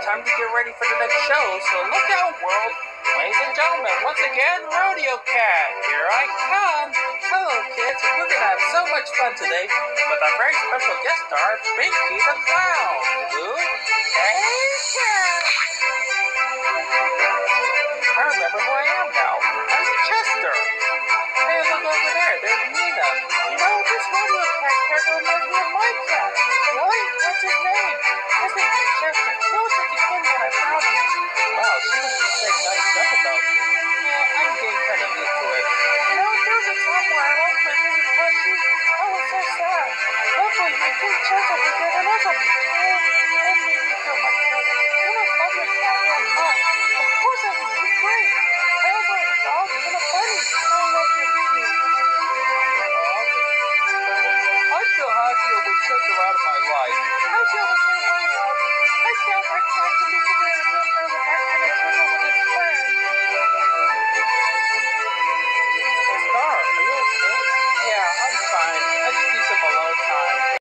time to get ready for the next show, so look out, world. Ladies and gentlemen, once again, Rodeo Cat, here I come. Hello, kids. We're going to have so much fun today with our very special guest star, Binky the Clown. Who? Hey, Cat. I remember who I am now. I'm Chester. Hey, look over there. There's Nina. You know, this Rodeo Cat character reminds me of my cat. Really? What's his name? His name is Chester. He was such a kid when I found him. Wow, she must have said nice stuff about you. Yeah, I'm getting kind of used to it. You know, there was a time where I lost my favorite plushie. I was so sad. Luckily, my kid Chester was there to listen.